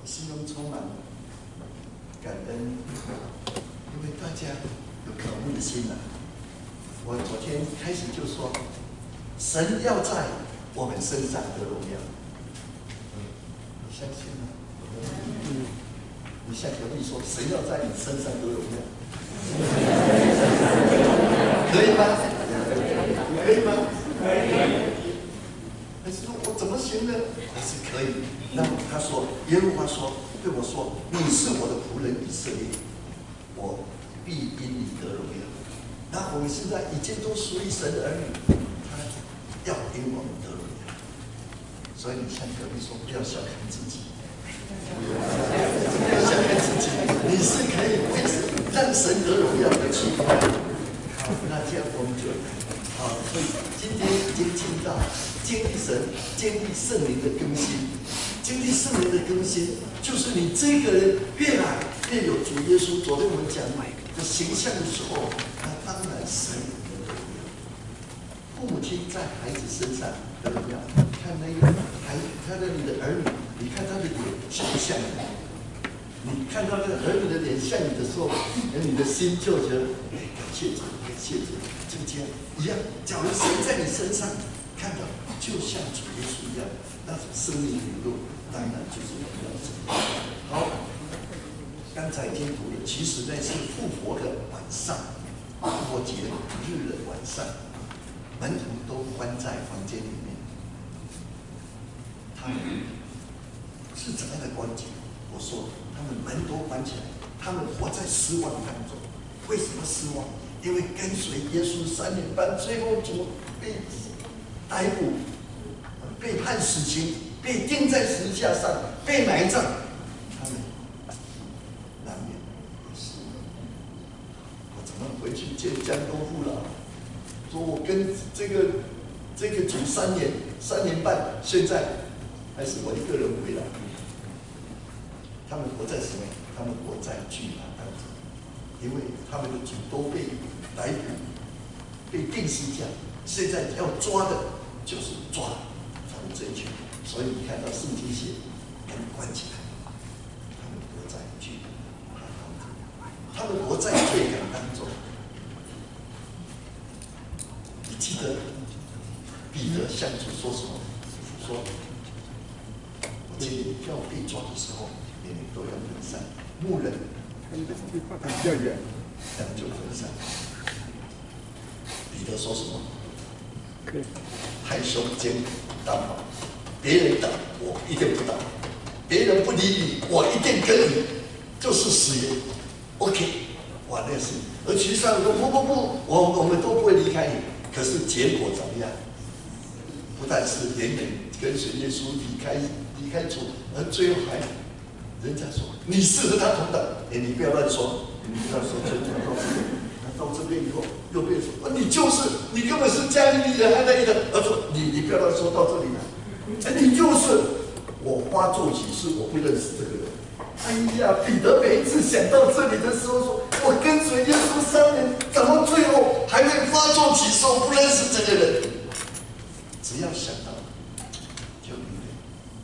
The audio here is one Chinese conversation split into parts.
我心中充满感恩，因为大家有渴慕的心啊。我昨天开始就说，神要在我们身上得荣耀，你相信吗？你向隔壁说，神要在你身上得荣耀，可以吗？可以吗？可以。还是说我怎么行呢？还是可以。那么他说，耶和华说对我说：“你是我的仆人以色列，我必因你得荣耀。”那我们现在已经都属于神的儿女，他要因我们得荣耀。所以你向隔壁说，不要小看自己，不要小看自己，你是可以为神让神得荣耀的器皿。好，那这样我们就所以今天已经进到经历神、经历圣灵的更新。经历圣灵的更新，就是你这个人越来越有主耶稣。昨天我们讲的形象的时候，那当然神父母亲在孩子身上得荣耀。看那个孩子，看到你的儿女，你看他的脸像不像你？你看到那个儿女的脸像你的时候，你的心就觉得感谢主，感谢主，就这样一样。假如神在你身上看到，就像主耶稣一样，那种生命流露，当然就是荣耀神。好，刚才已经读了，其实那是复活的晚上，复活节日的晚上，门徒都关在房间里面，他们是怎样的关节？我说，他们门都关起来，他们活在失望当中。为什么失望？因为跟随耶稣3年半，最后主被逮捕，被判死刑，被钉在十字架上，被埋葬，他们难免失望。我怎么回去见江东父老，说我跟这个主3年半，现在还是我一个人回来。他们活在什么？他们活在惧怕当中，因为他们的主都被逮捕，被钉十字架，现在要抓的就是抓他们这一群。所以你看到圣经写，门关起来，他们活在惧怕当中，他们活在罪感当中。你记得彼得向主说什么？说：“我今天要被抓的时候。”你们都要分散，牧人比较远， 这样就分散。彼得说什么？害羞坚当好，别人打我一定不打，别人不理你，我一定跟你，就是誓言。OK， 哇，那是。而其实上说不，我们都不会离开你。可是结果怎么样？不但是连连跟随耶稣离开主，而最后还。人家说你是和他同等，你不要乱说，你不要说这到这边以后又被说，你就是你根本是加利利人，还那一个，而说你不要乱说到这里来，你就是我发作启示，我不认识这个人。哎呀，彼得每一次想到这里的时候说，我跟随耶稣3年，怎么最后还会发作启示，我不认识这个人？只要想到，就明白，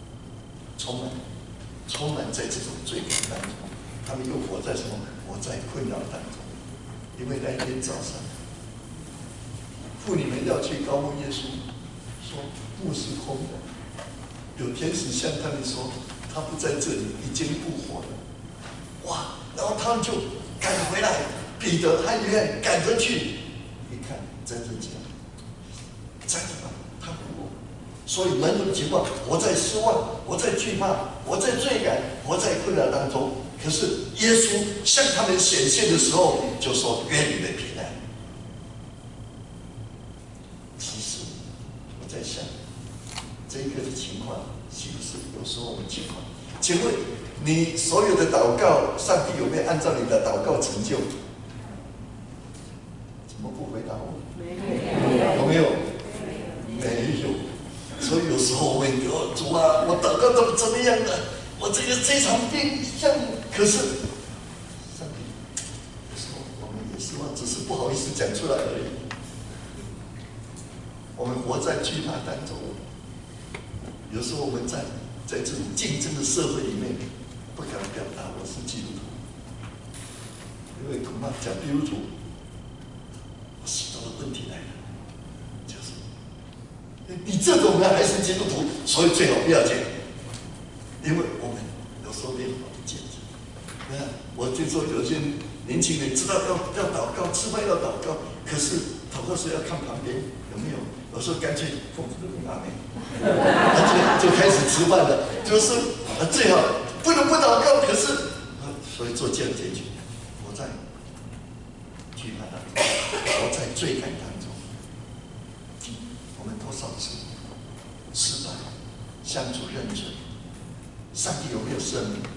充满在这种罪恶当中，他们又活在什么？活在困扰当中。因为那一天早上，妇女们要去高问耶稣，说墓是空的，有天使向他们说，他不在这里，已经复活了。哇！然后他们就赶回来，彼得和约翰赶着去，一看真的假的？真的吗？他复活。所以门徒的情况，活在失望，活在惧怕，活在罪感，活在困扰当中。可是耶稣向他们显现的时候，就说：“愿你们平安。”其实我在想，这个的情况是不是有时候我们情况？请问你所有的祷告，上帝有没有按照你的祷告成就？怎么不回答我？没有。有没有？没有。所以有时候我们主啊，我祷告怎么样的？我这场病像，可是上帝，有时候我们也希望，只是不好意思讲出来而已。我们活在惧怕当中，有时候我们在这种竞争的社会里面， 不敢表达我是基督徒，因为恐怕讲基督徒，我许多的问题来了，就是你这种人还是基督徒，所以最好不要讲，因为我们有时候没有好的见证。我听说有些年轻人知道要祷告，吃饭要祷告，可是祷告时要看旁边有没有，有时候干脆奉主的名阿们，就开始吃饭了，就是最好不能不祷告，可是所以做这样结局，我在惧怕当中，我在罪感当中，我们多少次失败，向主认罪，上帝有没有赦免？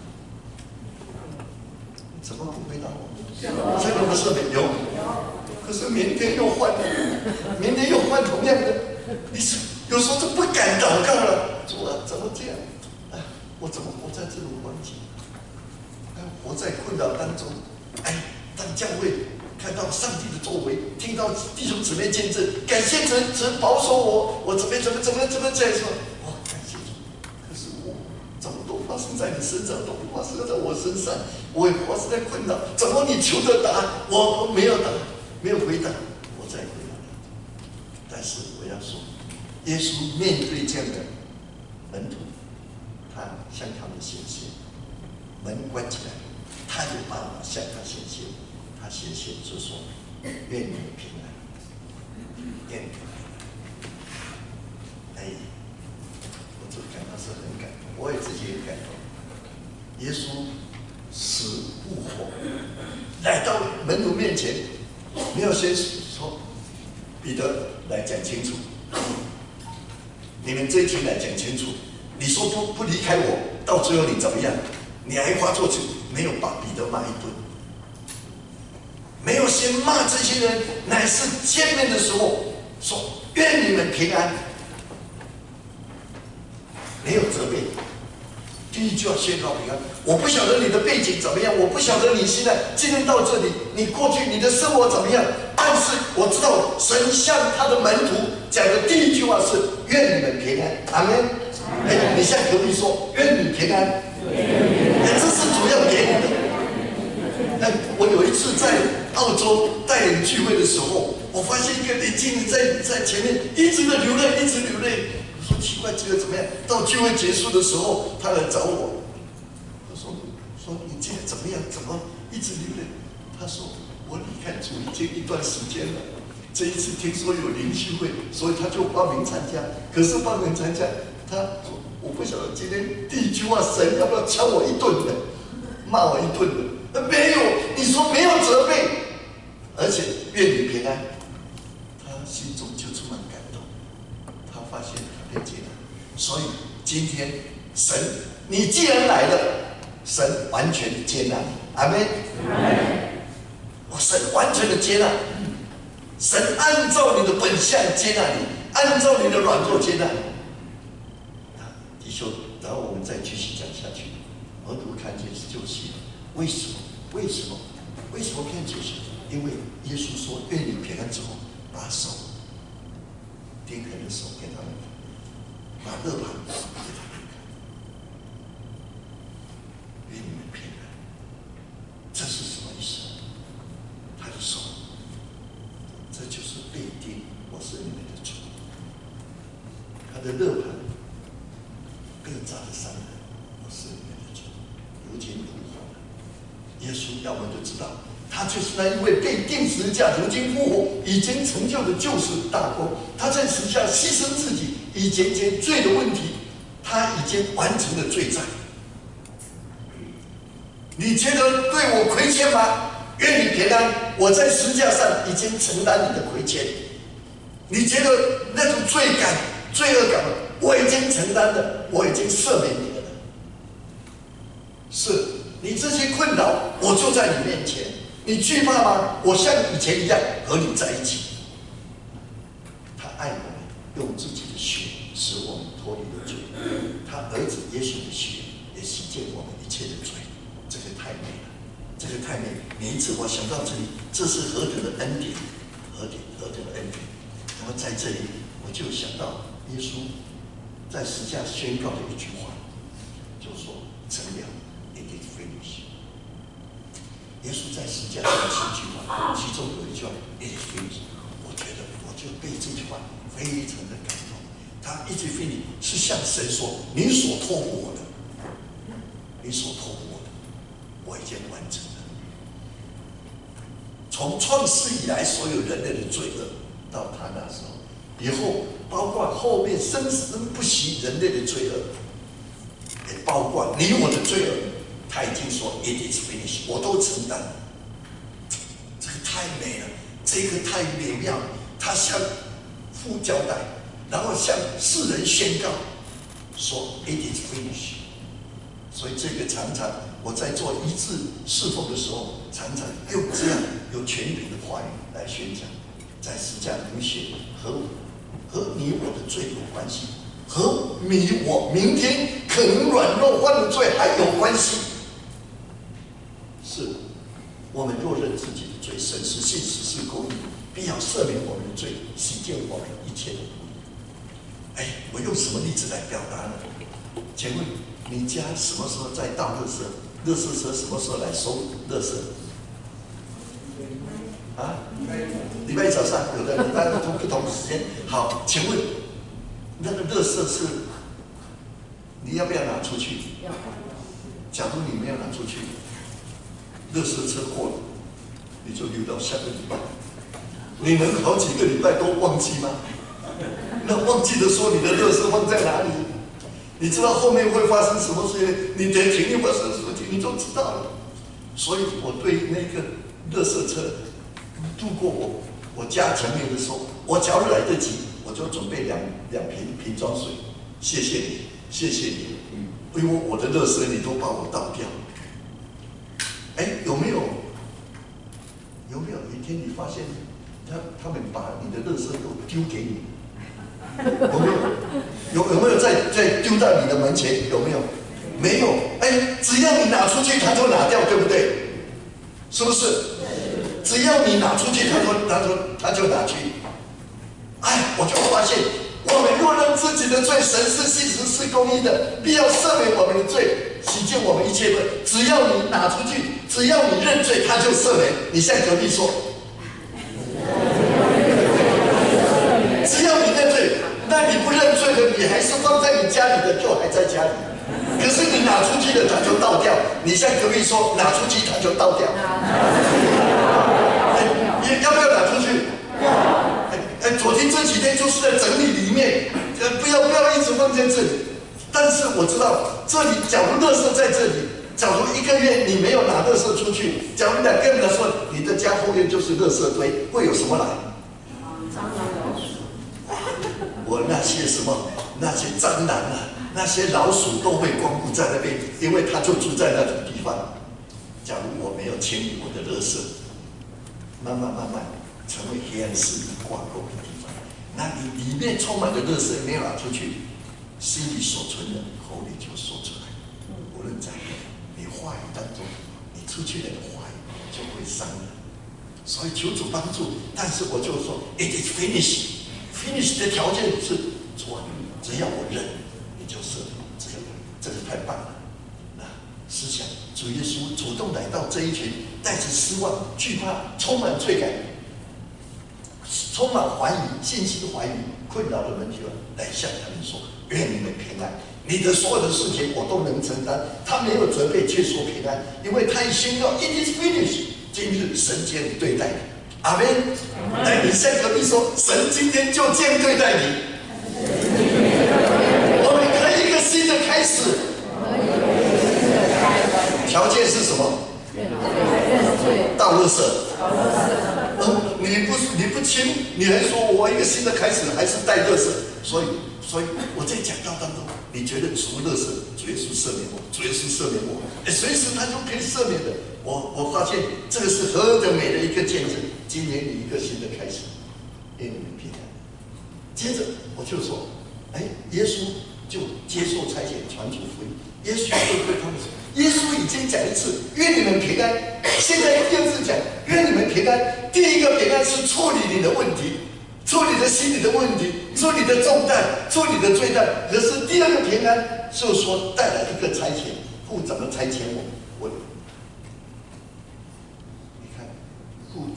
怎么不回答我？上帝有没有赦免？有。可是明天又换了，明天又换同样的，你是有时候就不敢祷告了。主啊，怎么这样？我怎么活在这种环境？活在困扰当中。当教会看到上帝的作为，听到弟兄姊妹见证，感谢神保守我怎么这样说？感谢主。可是我怎么都发生在你身上，都发生在我身上，我也发生在困扰。怎么你求的答案，我没有答案？没有回答，我再回答他。但是我要说，耶稣面对这样的门徒，他向他们显现，门关起来，他有办法向他显现。他显现就说：“愿你们平安，愿你们平安。”我就感到是很感动，我也自己很感动。耶稣死复活，来到门徒面前。没有先说，彼得来讲清楚，你们这一群来讲清楚。你说不离开我，到最后你怎么样？你还化作主，没有把彼得骂一顿，没有先骂这些人，乃是见面的时候说愿你们平安，没有责备。第一句要宣告平安。我不晓得你的背景怎么样，我不晓得你现在今天到这里，你过去你的生活怎么样，但是我知道神向他的门徒讲的第一句话是愿你们平安，阿们。你向隔壁说愿你平安，这是主要给你的。我有一次在澳洲带领聚会的时候，我发现一个年轻人在前面一直的流泪，一直流泪。我说奇怪，这个怎么样？到聚会结束的时候，他来找我。说你今天怎么样？怎么一直流泪？他说我离开主已经一段时间了。这一次听说有灵修会，所以他就报名参加。可是报名参加，他说我不晓得今天第一句话神要不要敲我一顿的，骂我一顿的？没有，你说没有责备，而且愿你平安。他心中就充满感动，他发现他被接纳。所以今天神，你既然来了。神完全的接纳你，阿们。神完全的接纳，神按照你的本相接纳你，按照你的软弱接纳你。弟兄，然后我们再继续讲下去。门徒看见是救赎，为什么看救赎？因为耶稣说：“愿你平安之后，把手钉痕的手给他们，把肋旁给他们。”愿你们平安，这是什么意思？他的手，这就是被钉，我是你们的主。他的肋旁各扎的伤痕，我是你们的主。如今复活了，耶稣要我们就知道，他就是那一位被钉十字架，如今复活，已经成就的救赎大功。他在十字架牺牲自己，以解决罪的问题，他已经完成了罪债。你觉得对我亏欠吗？愿你平安，我在十字架上已经承担你的亏欠。你觉得那种罪感、罪恶感，我已经承担了，我已经赦免你了。是你这些困扰，我就在你面前。你惧怕吗？我像以前一样和你在一起。他爱我们，用自己的血使我们脱离了罪。他儿子耶稣的血也洗净我们一切的罪。这个太美了，这个太美。每一次我想到这里，这是何等的恩典，何等的恩典。那么在这里，我就想到耶稣在十字架宣告的一句话，就说：“成了，一定稣在十架上7句话，其中有一句话，"It is finished"，我觉得我就被这句话非常的感动。他"It is finished" 是向神说："你所托付我的，你所托付我的，我已经完成了。"从创世以来，所有人类的罪恶，到他那时候，以后包括后面生生不息人类的罪恶，也包括你我的罪恶，他已经说 "It is finished"， 我都承担了。这个太美了，这个太美妙。他向父交代，然后向世人宣告说 "It is finished"。所以这个常常我在做医治侍奉的时候，常常用这样有权柄的话语来宣讲，在十架流血和你我的罪有关系，和你我明天可能软弱犯的罪还有关系。是，我们若认自己的罪，神是信实是公义，必要赦免我们的罪，洗净我们一切的不义。我用什么例子来表达呢？请问你家什么时候在倒垃圾？垃圾车什么时候来收垃圾？礼拜一早上，有的礼拜不同时间。好，请问那个垃圾是你要不要拿出去？假如你没有拿出去，垃圾车过了，你就留到下个礼拜。你能好几个礼拜都忘记吗？那忘记的时候，你的垃圾放在哪里？你知道后面会发生什么事？你的前面发生什么事，你都知道了。所以我对那个垃圾车路过我家前面的时候，我假如来得及，我就准备两瓶装水。谢谢你，谢谢你，因为我的垃圾你都把我倒掉。有没有一天你发现他们把你的垃圾都丢给你？有没有在丢到你的门前？有没有？没有。只要你拿出去，他就拿掉，对不对？是不是？只要你拿出去，他就拿去。我就发现，我们若认自己的罪，神是信实是公义的，必要赦免我们的罪，洗净我们一切罪。只要你拿出去，只要你认罪，他就赦免。你向隔壁说，只要你认罪，那你不认罪的，你还是放在你家里的，就还在家里。可是你拿出去的，它就倒掉。你向隔壁说，拿出去它就倒掉。要不要拿出去？昨天这几天就是在整理里面，不要一直放在这里。但是我知道，这里假如垃圾在这里，假如1个月你没有拿垃圾出去，假如2个月的时候，你的家后面就是垃圾堆，会有什么来？ 蟑螂、老鼠。 我那些什么，那些蟑螂那些老鼠都会光顾在那边，因为它就住在那种地方。假如我没有清理我的垃圾，慢慢成为黑暗势力挂钩的地方，那你里面充满了垃圾，没有拿出去，心里所存的，口里就说出来。无论在你话语当中，你出去的话语就会伤人。所以求主帮助。但是我就说 ，It is finished。finish 的条件是主啊，只要我认，你就赦免。只要这个太棒了。那思想主耶稣主动来到这一群带着失望、惧怕、充满罪感、充满怀疑、信心怀疑、困扰的门徒来向他们说：愿你们平安。你的所有的事情我都能承担。他没有责备，却说平安，因为他已宣告 It is finished。今日神这样对待你，阿们。你向隔壁说，神今天就这样对待你。我们可以一个新的开始。条件是什么？倒垃圾。你不亲，你还说我一个新的开始，还是带垃圾？所以我在讲道当中，你觉得除垃圾，主耶稣赦免我，主耶稣赦免我，随时他就可以赦免的。我发现这个是何等美的一个见证。今年你一个新的开始，愿你们平安。接着我就说，耶稣就接受差遣传主福音。耶稣就对他们说，耶稣已经讲一次，愿你们平安。现在第二次讲，愿你们平安。第一个平安是处理你的问题，处理的心理的问题，处理的重担，处理的罪担。可是第二个平安就是说带来一个差遣，父怎么差遣我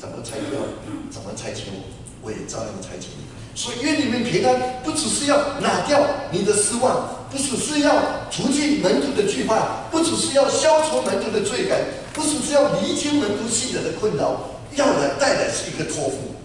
怎么拆掉，怎么差遣我，我也照样差遣你。所以愿你们平安，不只是要拿掉你的失望，不只是要除去门徒的惧怕，不只是要消除门徒的罪感，不只是要厘清门徒信人的困扰，要来带来是一个托付。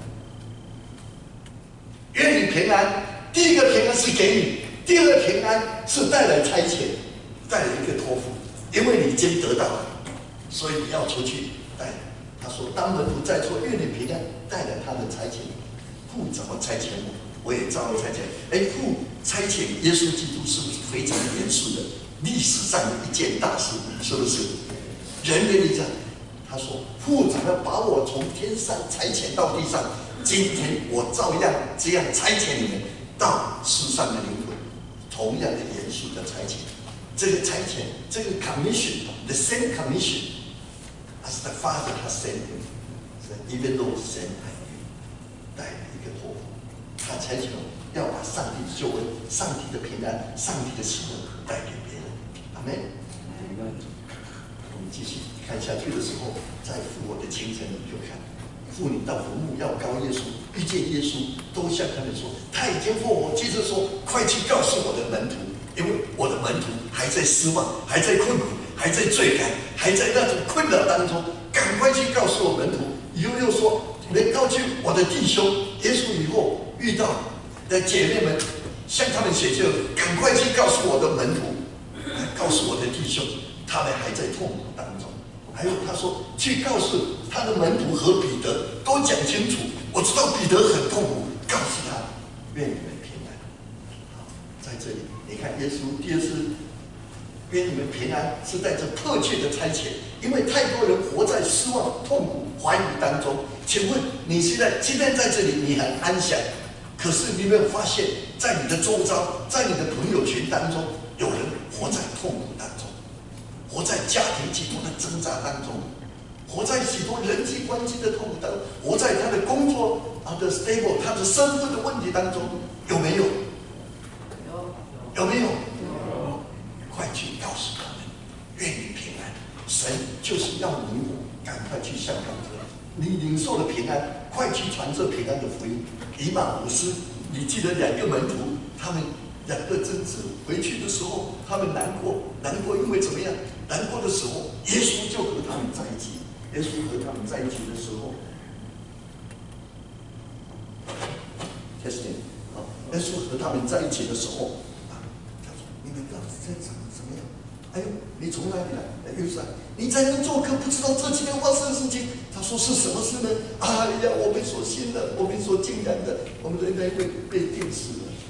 愿你平安，第一个平安是给你，第二个平安是带来差遣，带来一个托付，因为你已经得到了，所以你要出去带。他说：“当门徒在错，愿你平安，带来他们差遣你。父怎么差遣我，我也照样差遣。”父差遣耶稣基督是不是非常严肃的历史上的一件大事？是不是？人的力量，他说：“父怎么把我从天上差遣到地上？今天我照样这样差遣你们到世上的灵魂，同样的严肃的差遣。这个差遣，这个 commission，the same commission。” As the Father has sent him, even though sent I you， 带来一个托付，他才求要把上帝的救恩、上帝的平安、上帝的喜乐带给别人。阿门。我们继续看下去的时候，在复活的清晨，你就看妇女到坟墓要告耶稣，遇见耶稣，都向他们说他已经复活。接着说，快去告诉我的门徒，因为我的门徒还在失望，还在困苦。还在罪感，还在那种困扰当中，赶快去告诉我门徒。以后又说，能告诉我的弟兄。耶稣以后遇到的姐妹们，向他们写就赶快去告诉我的门徒，告诉我的弟兄，他们还在痛苦当中。还有他说，去告诉他的门徒和彼得，都讲清楚。我知道彼得很痛苦，告诉他，愿你们平安。好，在这里你看耶稣第二次。愿你们平安，是带着迫切的差遣，因为太多人活在失望、痛苦、怀疑当中。请问你现在今天在这里，你很安详，可是你有没有发现，在你的周遭，在你的朋友圈当中，有人活在痛苦当中，活在家庭极多的挣扎当中，活在许多人际关系的痛苦当中，活在他的工作的 stable、他的身份的问题当中，有没有？有没有？快去告诉他们，愿你平安。神就是要你我赶快去向他们，你领受了平安，快去传这平安的福音。以马忤斯，你记得两个门徒，他们两个争执，回去的时候他们难过，因为怎么样？难过的时候，耶稣就和他们在一起。耶稣和他们在一起的时候 ，testing， 耶稣和他们在一起的时候，他说：“你们到底在怎么样？哎呦，你从哪里来？约瑟，你在那做客，不知道这几天发生的事情。”他说：“是什么事呢？哎呀，我们所信的，我们所敬仰的，我们仍然会被钉死了，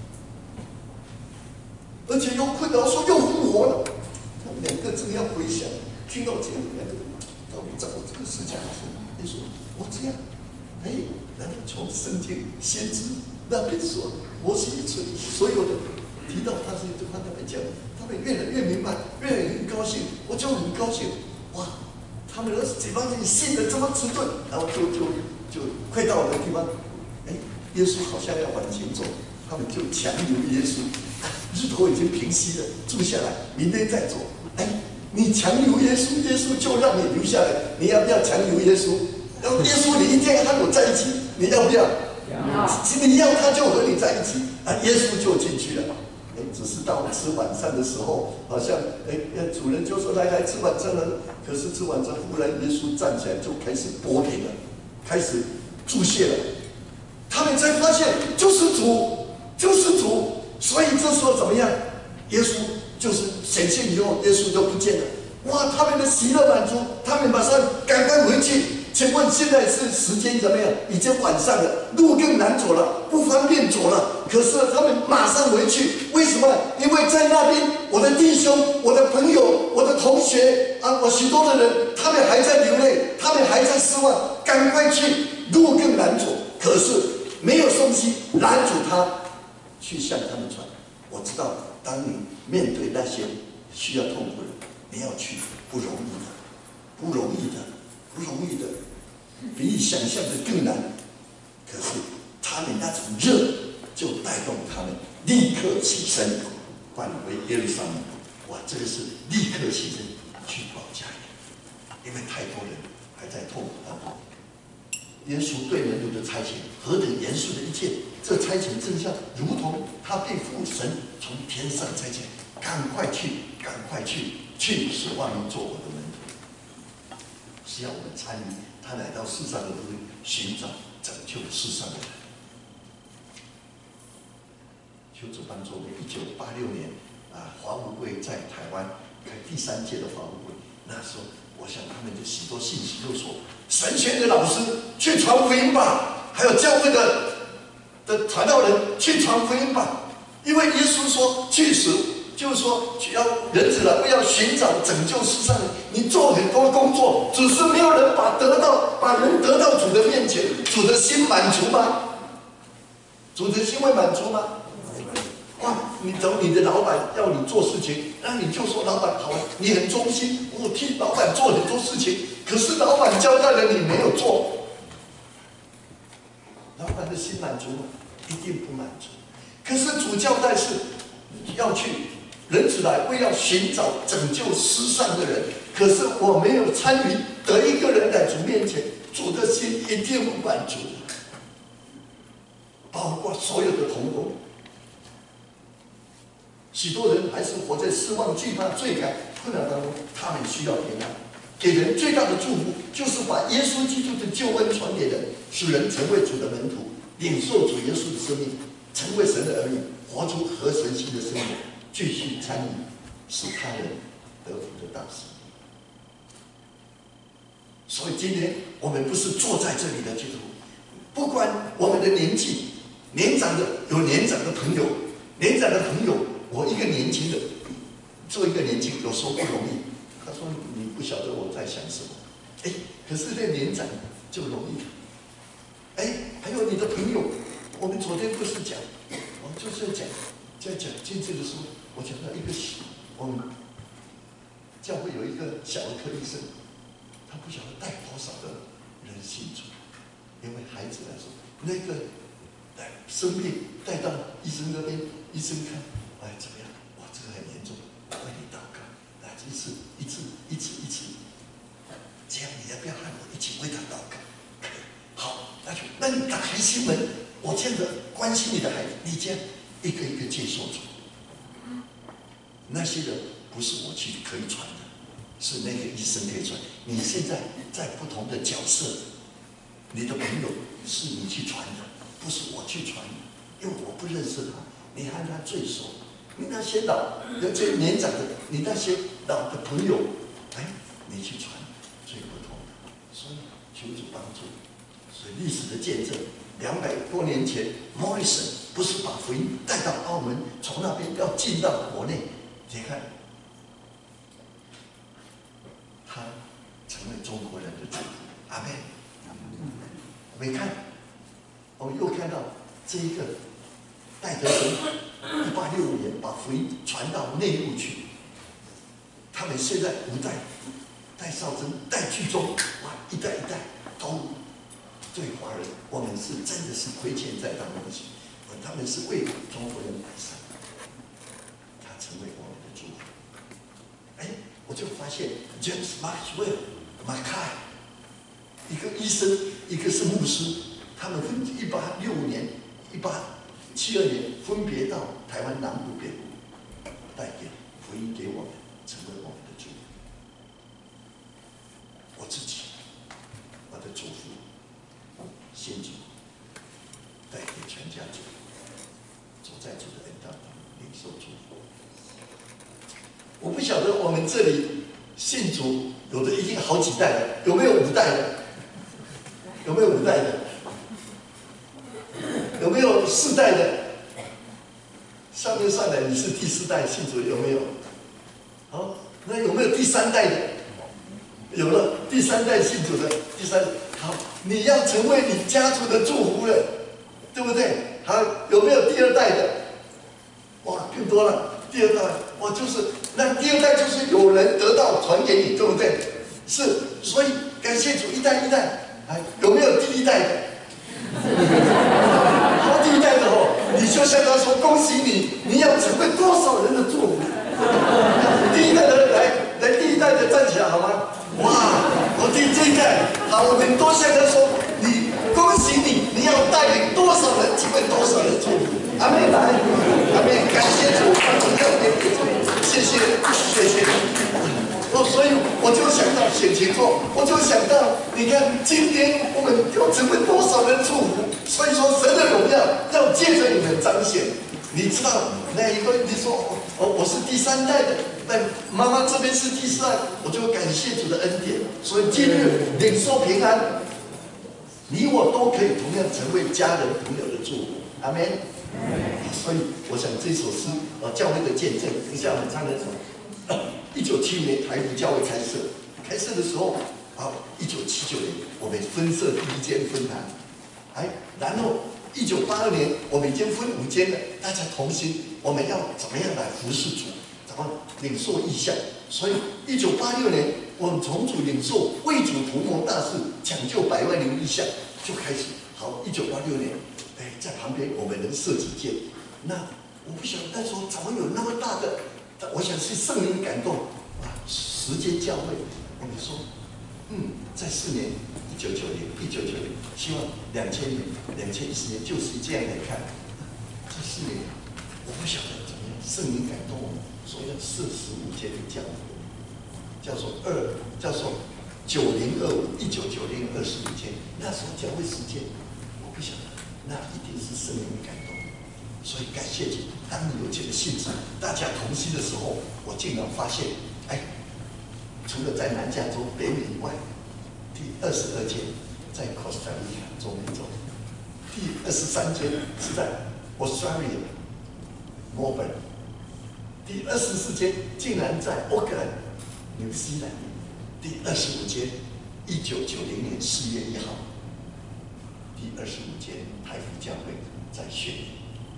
而且又困扰，说又复活了。”他们两个正要回想，听到这样两个。照这个事情说，你说我这样，哎，然后从圣经先知那边说，摩西所有的提到他是对他们讲，他们越来越明白，越来越高兴，我就很高兴，哇，他们这帮人信的这么迟钝，然后就快到了地方，哎，耶稣好像要往前走，他们就强留耶稣，日头已经平息了，住下来，明天再走，哎。你强留耶稣，耶稣就让你留下来。你要不要强留耶稣？然后耶稣你一定要和我在一起，你要不要？你要他就和你在一起，耶稣就进去了。只是到吃晚餐的时候，好像主人就说来吃晚餐了。可是吃晚餐，忽然耶稣站起来就开始剥饼了，开始祝谢了。他们才发现就是主，就是主。所以这时候怎么样？耶稣。就是显现以后，耶稣就不见了。哇，他们的喜乐满足，他们马上赶快回去。请问现在是时间怎么样？已经晚上了，路更难走了，不方便走了。可是他们马上回去，为什么？因为在那边，我的弟兄、我的朋友、我的同学我许多的人，他们还在流泪，他们还在失望，赶快去，路更难走。可是没有松息拦阻他去向他们传。我知道。当你面对那些需要痛苦的人，你要去不容易的，不容易的，不容易的，比你想象的更难。可是他们那种热，就带动他们立刻起身，返回耶路撒冷。哇，这个是立刻起身去保家园，因为太多人还在痛苦当中。 耶稣对门徒的差遣何等严肃的一件，这差遣正像如同他被父神从天上差遣，赶快去，赶快去，去使万民做我的门徒，是要我们参与他来到世上的路，寻找拯救世上的人。求主帮助我们！1986年华务会在台湾开第3届的华务会，那时候我想他们的许多信息都说，神学的老师去传福音吧，还有教会的传道人去传福音吧，因为耶稣说去使，就是说要人子来，要寻找拯救世上的人。你做很多工作，只是没有人把人得到主的面前，主的心满足吗？主的心会满足吗？哇！你找你的老板要你做事情，那你就说老板好，你很忠心，我替老板做很多事情，可是老板交代了你没有做，老板的心满足吗？一定不满足。可是主交代是要去，人子来为要寻找拯救世上的人，可是我没有参与得一个人在主面前，主的心一定不满足，包括所有的同工。许多人还是活在失望、惧怕、罪感、困难当中，他们需要平安。给人最大的祝福，就是把耶稣基督的救恩传给人，使人成为主的门徒，领受主耶稣的生命，成为神的儿女，活出合神心的生活，继续参与使他人得福的大事。所以今天我们不是坐在这里的基督徒，不管我们的年纪，年长的有年长的朋友，年长的朋友。我一个年轻人，做一个年轻人有时候不容易。他说：“你不晓得我在想什么。”可是这年长就容易。还有你的朋友，我们昨天不是讲，就是在讲见证的时候，我讲到一个我们教会有一个小儿科医生，他不晓得带多少的人信主，因为孩子来说，那个生病带到医生那边，医生看。怎么样？哇，这个很严重，为你祷告，一次，这样你要不要和我一起为他祷告？可以，好，那你打开心门，我这样的关心你的孩子，你这样一个一个接受主。那些人不是我去可以传的，是那个医生可以传。你现在在不同的角色，你的朋友是你去传的，不是我去传的，因为我不认识他，你和他最熟。你那些最年长的，你那些老的朋友，你去传最不同的，所以求主帮助。所以历史的见证，200多年前，莫里森不是把福音带到澳门，从那边要进到国内，你看，他成为中国人的祝福。阿们。没看，我们又看到这一个戴德生，1865年把福音传到内陆去。他们现在5代，戴绍珍、戴巨中，哇，一代一代都对华人，我们是真的是亏欠在当中去。他们是为中国人摆上，他成为我们的祝福。我就发现 James Maxwell、马凯，一个医生，一个是牧师，他们分1865年、1872年分别到台湾南部、北部，带给福音给我们，成为我们的祝福。我自己，我的祖父，先祖，带给全家族，走在主的恩当中，领受祝福。我不晓得我们这里信主有的已经好几代了，有没有5代的？有没有5代的？有没有4代的？上面算来你是第4代信主，有没有？好，那有没有第3代的？有了，第3代信主的，好，你要成为你家族的祝福了，对不对？好，有没有第2代的？哇，更多了，第2代，哇，就是那第2代就是有人得到传给你，对不对？是，所以感谢主，一代一代。有没有第1代的？好，第1代的你就向他说：“恭喜你，你要成为多少人的祝福？”第1代的来第1代的站起来好吗？哇，我第这一代，好，我们都向他说：“ 妹来，阿妹，感谢主，谢谢，谢谢。所以我就想到选情后，我就想到，你看今天我们又成为多少人祝福。所以说，神的荣耀要借着你们彰显。你知道那一个，你说我是第3代的，但妈妈这边是第4代，我就感谢主的恩典。所以今日领受平安，你我都可以同样成为家人朋友的祝福。阿门。所以我想这首诗，教会的见证，等一下我们唱的时候。1975年台北教会开设的时候，1979年我们分设第1间分堂，然后1982年我们已经分5间了，大家同心，我们要怎么样来服侍主，怎么领受异象？所以1986年我们从主领受为主图谋大事，抢救100万灵异象就开始。好，1986年，在旁边我们能设几间？那我不晓得那时候怎么有那么大的。我想是圣灵感动时间教会，我们说，在4年，1990年，希望2000年、2010年就是这样来看。这4年，我不晓得怎么样，圣灵感动我们，说要设15间的教会，叫做9025，1990 25间，那时候教会时间，我不晓得，那一定是圣灵感动。所以感谢主，当你有这个性质，大家同心的时候，我竟然发现，除了在南加州、北美以外，第22间在 Costa Rica 中美洲，第23间是在 Australia Melbourne， 第24间竟然在奥克兰、纽西兰，第25间1990年4月1号，第25间台福教会在雪梨。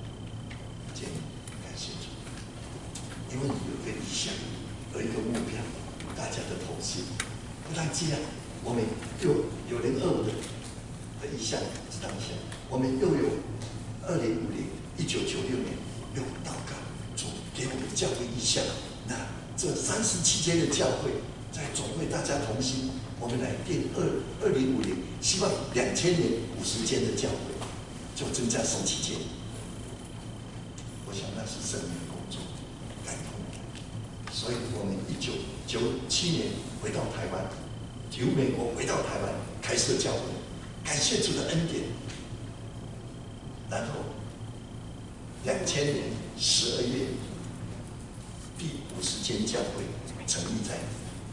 感谢主，因为你有一个理想，有一个目标，大家的同心。不但这样，我们又有2025的意向是当下，我们又有2050、1996年又祷告，主给我们教会意向。那这37间的教会，在总会大家同心，我们来定2050，希望2000年50间的教会，就增加17间。我想那是圣灵的工作，感动。所以我们1997年回到台湾，由美国回到台湾开设教会，感谢主的恩典。然后2000年12月，第50间教会成立在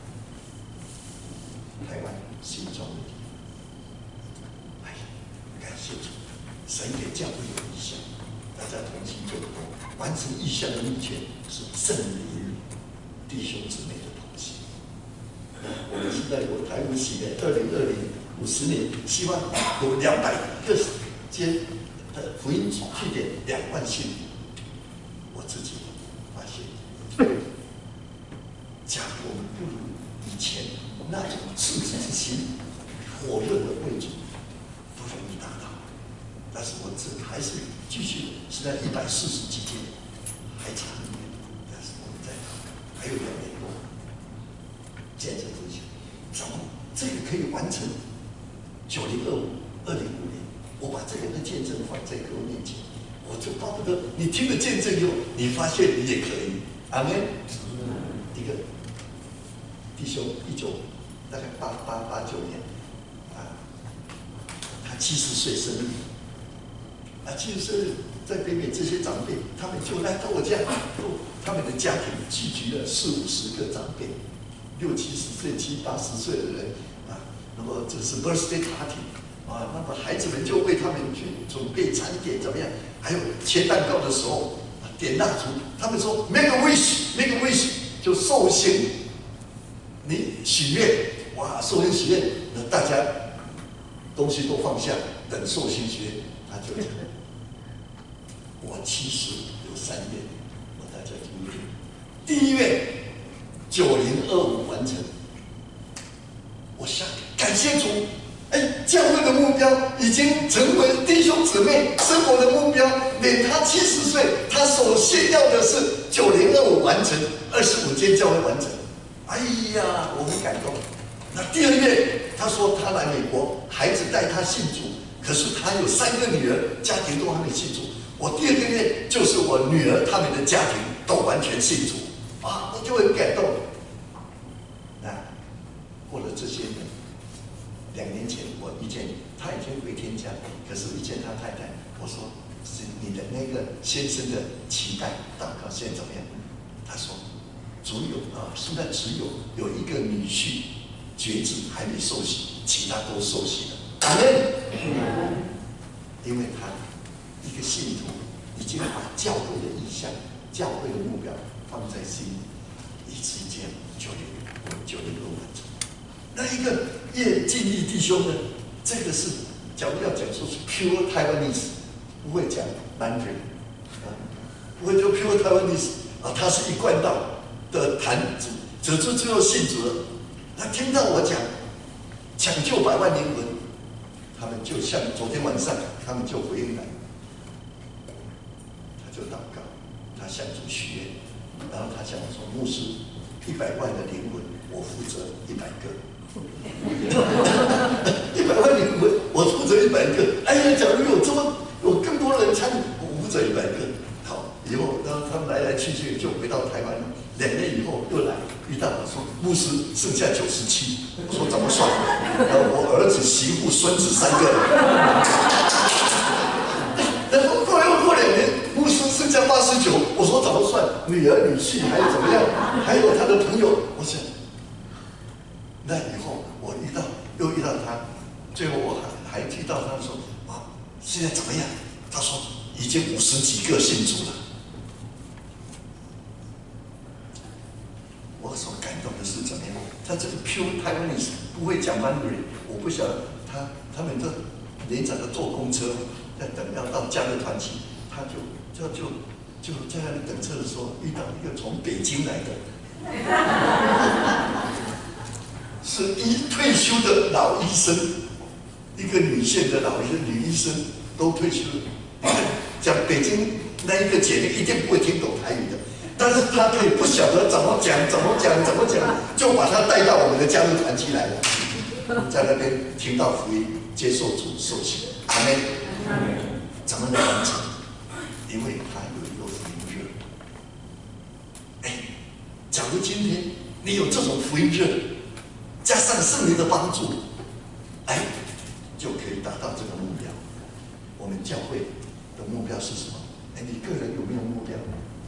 台湾新庄的地方。感谢主，神给教会有意向。大家同心做工，完成意向的秘诀是圣灵弟兄姊妹的同心。我们现在有台湾喜的2020 50年，希望有200个间的福音据点2万信徒。我自己发现，假如我们不如以前那种赤子之心、火热的为主，不容易达到。但是我这还是继续是在140几间，还差1年，但是我们在还有2年多，见证分享，怎么这个可以完成？9025、2050年，我把这2个见证放在各位面前，我就巴不得你听了见证以后，你发现你也可以。阿门。一个弟兄大概89年，他70岁生日。70岁在北美这些长辈，他们就来到我家，他们的家庭聚集了40、50个长辈，60、70岁、70、80岁的人那么这是 birthday party 那么孩子们就为他们去准备餐点怎么样？还有切蛋糕的时候点蜡烛，他们说 make a wish，make a wish 就寿星，你许愿，寿星许愿，那大家东西都放下，等寿星许愿，他就讲。我70有3愿，我大家注意。第1愿9025完成。我想感谢主，教会的目标已经成为弟兄姊妹生活的目标。连他70岁，他首先要的是9025完成，25间教会完成。我很感动。那第2愿，他说他来美国，孩子带他信主，可是他有3个女儿，家庭都还没信主。 我第2个愿就是我女儿他们的家庭都完全信主啊，我就很感动。那过了这些年，2年前我遇见他已经回天家，可是遇见他太太，我说是你的那个先生的期待祷告现在怎么样？他说现在只有一个女婿决志还没受洗，其他都受洗了。阿门。因为他一个信徒已经把教会的意向、教会的目标放在心里，以至于这样就能够完成。那一个叶敬义弟兄呢？这个是，假如要讲说是 pure Taiwanese， 不会讲 Mandarin， 不会就 pure Taiwanese 啊，他是一贯道的坛主，最后信主了。他听到我讲抢救100万灵魂，他们就像昨天晚上，他们就回应来，他就祷告，他向主许愿，然后他讲说：“牧师，100万的灵魂，我负责100个。100万灵魂，我负责100个。哎呀，假如有更多人参与，我负责100个。好，以后然后他们来去就回到台湾了。2年以后又来遇到我说，牧师剩下97，我说怎么算？然后我儿子、媳妇、孙子3个。然后过2年，牧师剩下89，我说怎么算？女儿、女婿还有怎么样？还有他的朋友，我想。那以后我又遇到他，最后我还遇到他说：“啊，现在怎么样？”他说：“已经50几个信主了。”我所感动的是怎么样？他这个 pure Taiwanese 不会讲 Mandarin， 我不晓得他们这连长的坐公车，在等要到加勒团契，他就在那里等车的时候遇到一个从北京来的。是退休的老医生，一个女性的老医生，女医生都退休了。讲北京那一个姐妹一定不会听懂台语的，但是她可以不晓得怎么讲，就把她带到我们的加入团契来了，在那边听到福音，接受主受洗，阿门。怎么能完成？因为他有一个福音热。假如今天你有这种福音热，加上圣灵的帮助，就可以达到这个目标。我们教会的目标是什么？你个人有没有目标？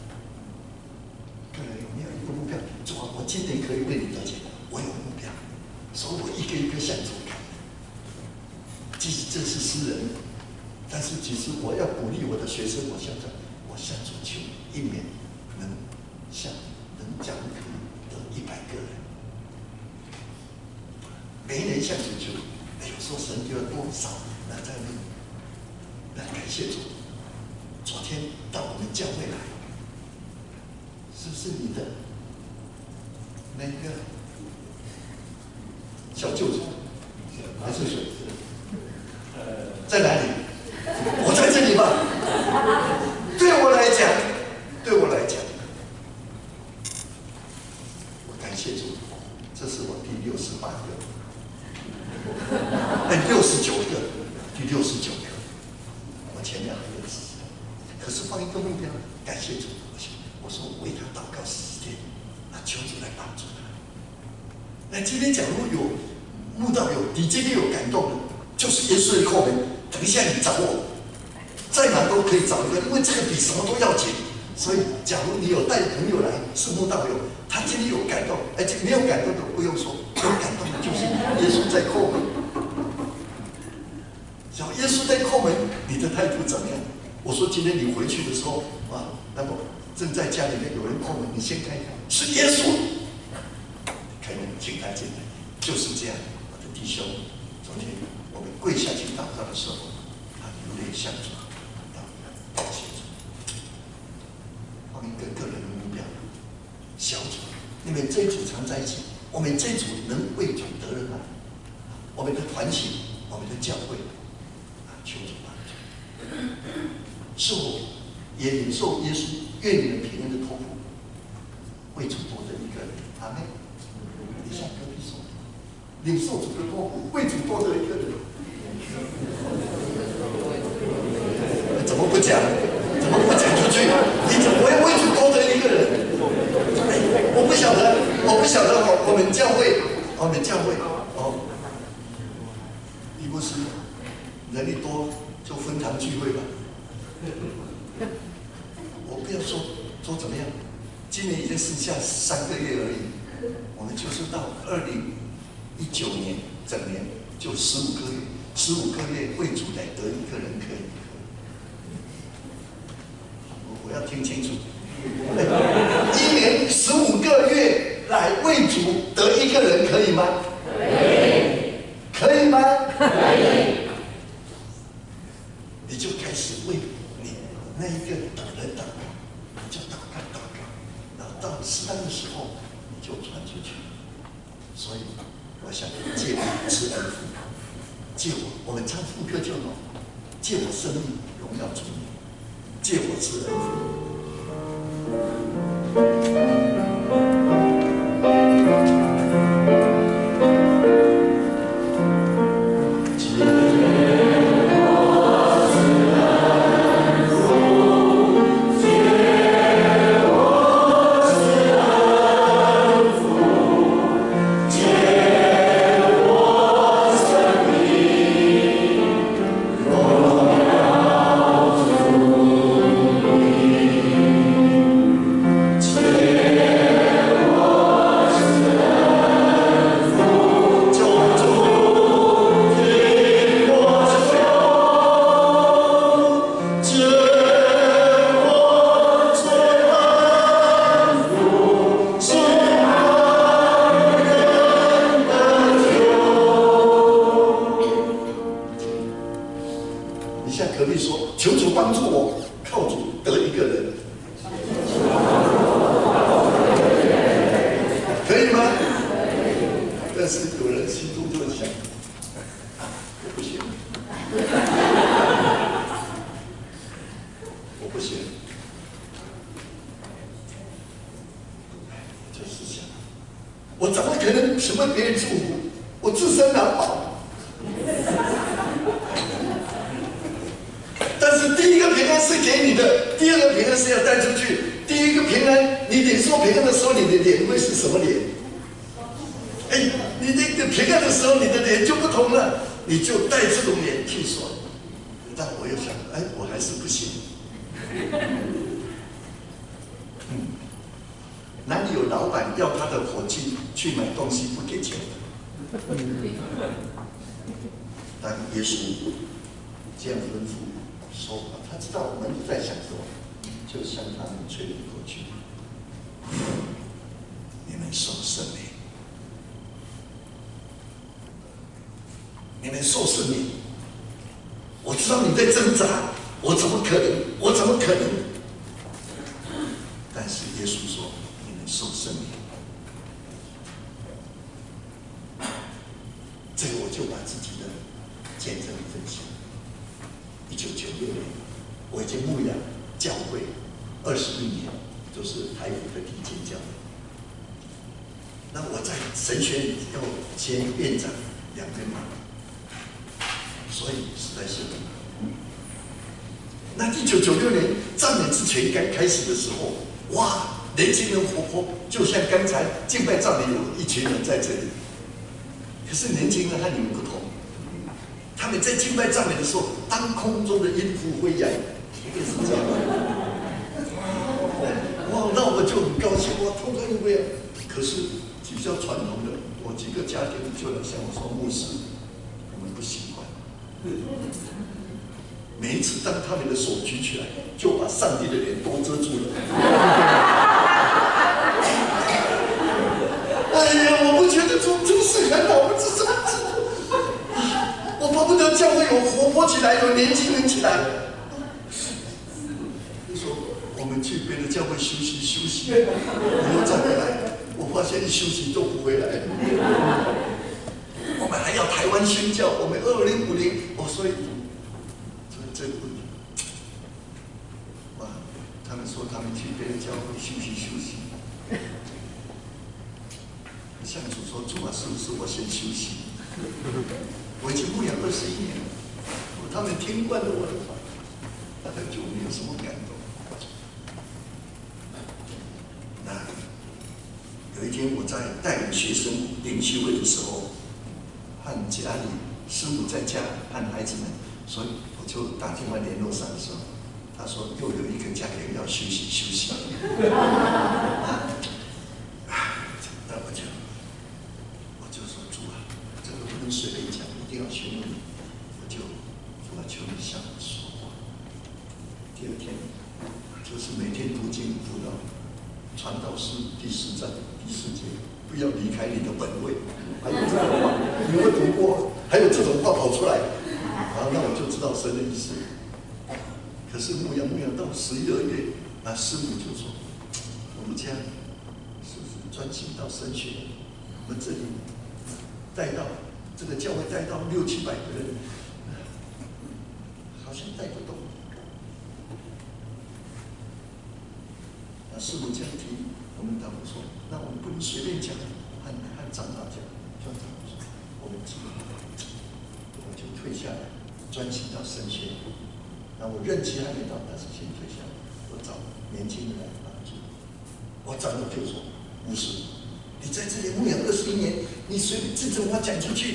个人有没有一个目标？主啊，我今年可以为你得奖，我有目标，所以我一个一个向主看。即使这是私人，但是其实我要鼓励我的学生，我向主求，1年能假如可以得100个人。每一年向主求，有时候神就要多少，那在那感谢主。昨天到我们教会来，是不是你的那个小舅子？还是谁？在哪里？我在这里吧。对我来讲，我感谢主，这是我第68个。69个，第69个，我前面还有40个，可是放一个目标，感谢主，我说我为他祷告40天，那求主来帮助他。那今天假如有慕道友，你今天有感动的，就是耶稣的叩门，等一下你找我，在哪都可以找一个，因为这个比什么都要紧。所以，假如你有带朋友来是慕道友，他今天有感动，而且没有感动的不用说，有感动的就是耶稣在叩门。只要耶稣在叩门，你的态度怎么样？我说今天你回去的时候啊，那么正在家里面有人叩门，你先开开，是耶稣，开门请他进来，就是这样。我的弟兄，昨天我们跪下去祷告的时候，他流泪向主感谢主。放一个个人的目标，小组，你们这一组常在一起，我们这一组能为主得人吗？我们的团体，我们的教会，求主帮助。是我也领受耶稣愿你们平安的托付，为主多得一个人，阿门。你向隔壁说，领受主的托付，为主多得一个人。怎么不讲？ 晓得我们教会你不是人力多就分堂聚会吧？我不要说怎么样，今年已经剩下3个月而已，我们就是到2019年整年就15个月，15个月为主来得1个人可以。我要听清楚，1年15个月来为主得1个人可以吗？可以吗？可以。你就开始为你那一个人祷告，你就祷告，然后到适当的时候你就传出去。所以我想借我知恩福，借我们唱副歌就好，借我生命荣耀主名，借我知恩福。哪里有老板要他的伙计去买东西不给钱的？但耶稣这样吩咐说，他知道我们在想什么，就向他们吹了过去。你们受圣灵，你们受圣灵。我知道你在挣扎，我怎么可能？我怎么可能？但是耶稣说，你们受圣灵。这个我就把自己的见证分享。1996年，我已经牧养教会21年，就是台府的地基教会。那我在神学里要兼院长2个忙，所以实在是。那1996年赞美之泉刚开始的时候，哇，年轻人活泼，就像刚才敬拜赞美有一群人在这里。可是年轻人和你们不同，他们在敬拜赞美的时候，当空中的音符飞扬，一定是这样。哇，那我就很高兴，哇，突然会扬。可是比较传统的，我几个家庭就来向我说，牧师，我们不习惯。每一次当他们的手举起来，就把上帝的脸都遮住了。哎呀，我不觉得这个事很好，我巴不得教会有活泼起来，有年轻人起来。就说我们去别的教会休息，以后再回来。我发现一休息都不回来了。我们还要台湾宣教，我们2050，所以这个问题，哇，他们说他们去别的教会休息。向主说，主啊，是不是我先休息？我已经牧养21年了，他们听惯了我的话，大概就没有什么感动。那有一天天我在带领学生灵修会的时候，和家里师母在家和孩子们，所以我就打电话联络上的时候，他说又有一个家庭要休息休息。那我就说主啊，这个不能随便讲，一定要询问你。我求你向我说话。第二天就是每天读经辅导，传道书第10章第4节，不要离开你的本位。还有这种话，你们读过？还有这种话跑出来，那我就知道神的意思。可是牧羊到11、2月，师母就说，我们家是不是专心到神学？我们这里带到这个教会带到600、700个人，好像带不动。师母这样提，我们祷告说，那我们不能随便讲，和长老讲，就长老说，我们我就退下来，专心到神学。那我任期还没到，但是先退下来，我找年轻人来帮助。我长老就说，牧师，你在这里牧养21年，你随便这种话讲出去，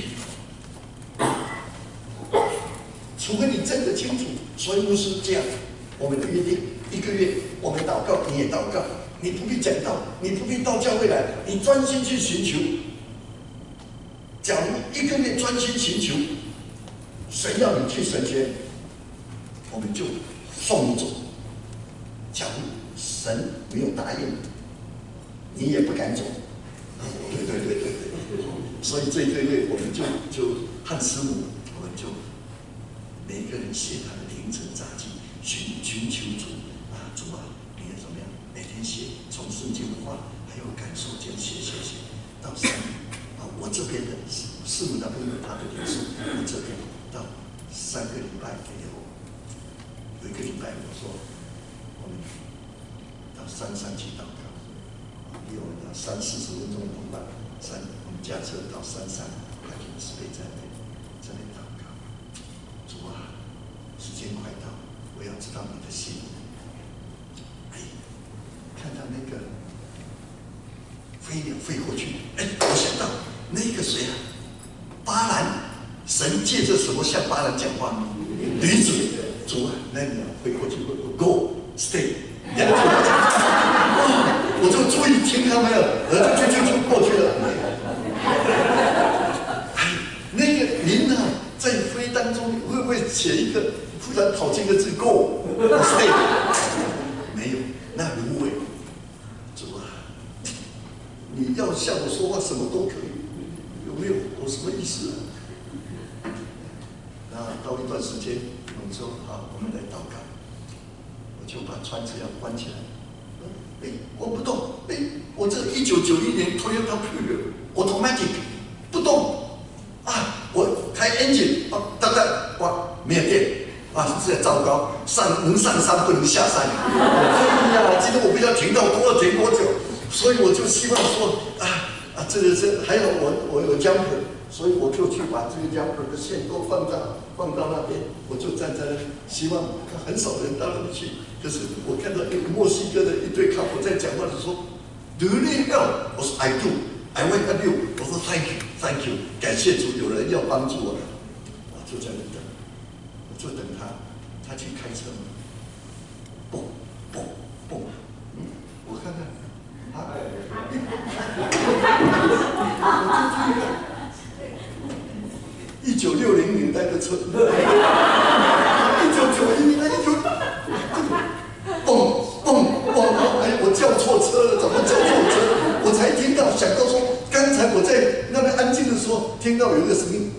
除非你真的清楚。所以牧师这样，我们的约定，1个月我们祷告，你也祷告，你不必讲道，你不必到教会来，你专心去寻求。假如1个月专心寻求，神要你去神学，我们就送你走。假如神没有答应，你也不敢走。对。所以这1个月我们就和师母，我们就每个人写他的凌晨杂记，寻求主啊，主啊，你怎么样？每天写，从圣经的话还有感受这样写，到3我这边的师母那边有他的灵数，我这边到3个礼拜以后，有1个礼拜我说我们到山上去祷告，离我们到30、40分钟的路吧，我们驾车到山上，还有师妹在那边祷告，主啊，时间快到，我要知道你的心。看到那个飞鸟飞过去，我想到那个谁啊，巴兰，神借着什么向巴兰讲话？驴子，主啊，那鸟飞过去 ，Go stay， 2个我就注意听他们了，就过去了。那个您呢，在飞当中会不会写一个，突然跑进个字 Go stay？ 没有，那芦苇。主啊，你要向我说话，什么都可以，有没有？我什么意思啊？那到一段时间，我们说好，我们来祷告，我就把窗子要关起来。我不动。我这1991年 Toyota Prius Automatic 不动啊！我开 engine 大概没有电实在糟糕，能上山不能下山。今天我不知道停到多久，所以我就希望说这还有我有 jumper， 所以我就去把这个 jumper 的线都放到那边，我就站在那里，希望很少人到那里去。可是我看到一个墨西哥的一对 couple 在讲话的时候 ，Do you need help？ 我说 I do， I will help you。我说 Thank you， 感谢主，有人要帮助我。我就在那等，我就等他去开车，嘣，我看看。1960年代的车，1991年代我叫错车了，怎么叫错车？我才听到，想到说，刚才我在那边安静的时候，听到有一个声音，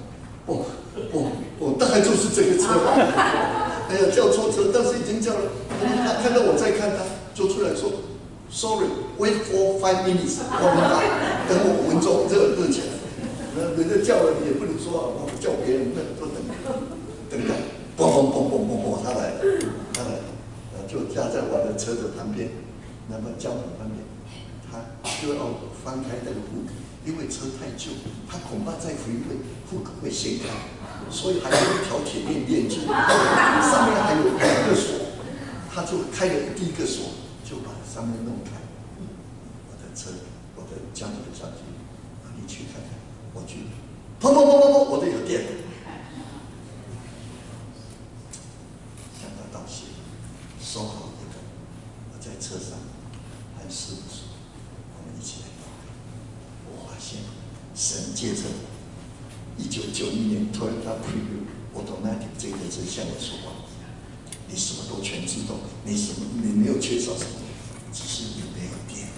大概就是这个车吧。叫错车，但是已经叫了。他看到我在看他，就出来说 ，Sorry, wait for 5 minutes， 等我5分钟热起来。人家叫了你也不能说我叫别人，那都等他，嘣，他来了，就压在我的车的旁边，那么交通旁边，他就要翻开那个护，因为车太旧，他恐怕在回位，护会掀开，所以还有一条铁链链住，上面还有2个锁，他就开了第1个锁，就把上面弄开，我的车，我的家里的相机，你去看看，我去，砰砰砰砰砰，我都有电了。向他道谢，收好一个，我在车上和师傅说，我们一起来祷告。我发现神借着1991年 Toyota Prius Automatic 这个字向我说话。你什么都全自动，你没有缺少什么，只是你没有电，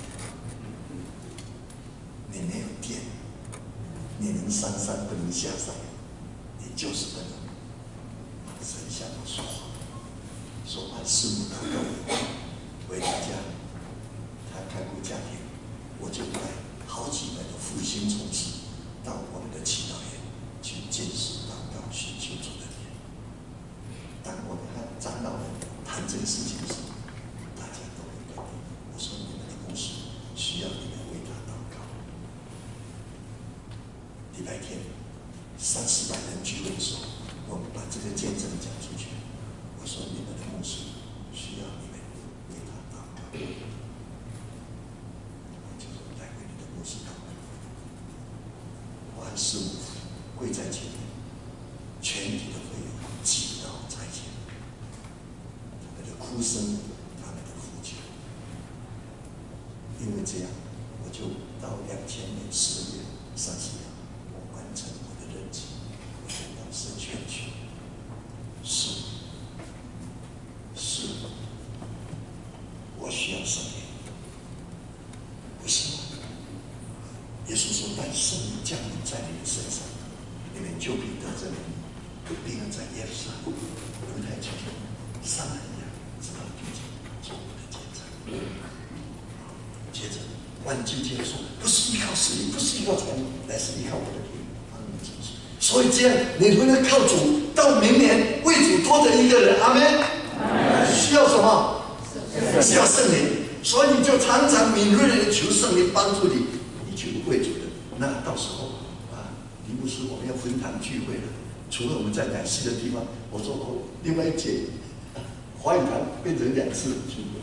你没有电，你能上山不能下山，你就是不能。神向我说话，说把师母祷告回到家，他开过家庭，我就带好几个的复兴从事到我们的祈祷院去见识祷告寻求主的面。当我们和长老们谈这个事情的时候，大家都会感动。我说你们的公司需要你们为他祷告。礼拜天300-400人聚会的时候，我们把这个见证讲出去。我说你们的公司需要你们为他祷告。我就说来为你的公司祷告。我和师母跪在前面，全体的会友祈祷在前。哭声，他们的呼求，因为这样，我就到2000年10月30日，我完成我的任期，我就到神学院去。是，我需要圣灵，不是吗？耶稣说：“当圣灵降临在你们身上，你们就必得这灵，并要在耶路撒冷、犹太地、撒玛利亚。”直到地极做我的见证。接着，万金接着说：“不是依靠实力，不是依靠财力，乃是依靠我的灵。”所以这样，你会靠主到明年为主多得一个人。阿门。需要什么？需要圣灵。所以你就常常敏锐的求圣灵帮助你，你去为主的。那到时候李牧师，我们要分堂聚会了。除了我们在奶昔的地方，我说另外一节。华语堂变成2次聚会，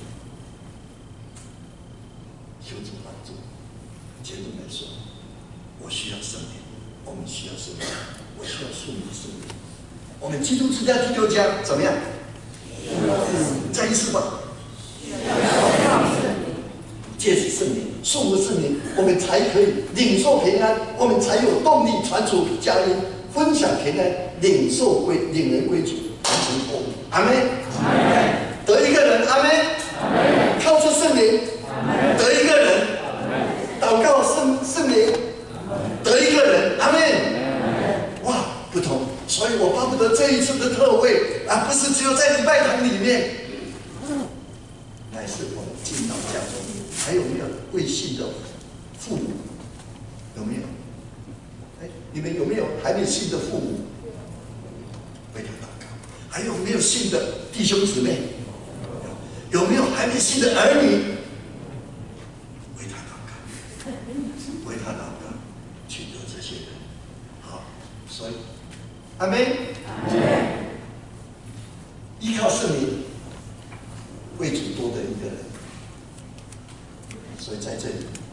求主帮助。结论来说，我需要圣灵，我们需要圣灵，我需要属灵的圣灵。我们基督之家、基督家怎么样？再一次吧。借此圣灵，受了圣灵，我们才可以领受平安，我们才有动力传出佳音，分享平安，领人归主，完成后务。阿门。得一个人，阿门。靠着圣灵，得一个人，祷告圣灵，得一个人，阿门。哇，不同。所以我巴不得这一次的特会不是只有在礼拜堂里面，乃是我们进到家中。还有没有未信的父母？有没有？你们有没有还没信的父母？为他祷告。还有没有信的弟兄姊妹？有没有还没信的儿女？为他祷告，为他祷告，取得这些人。好，所以阿们，依靠圣灵，为主多得一个人。所以在这里，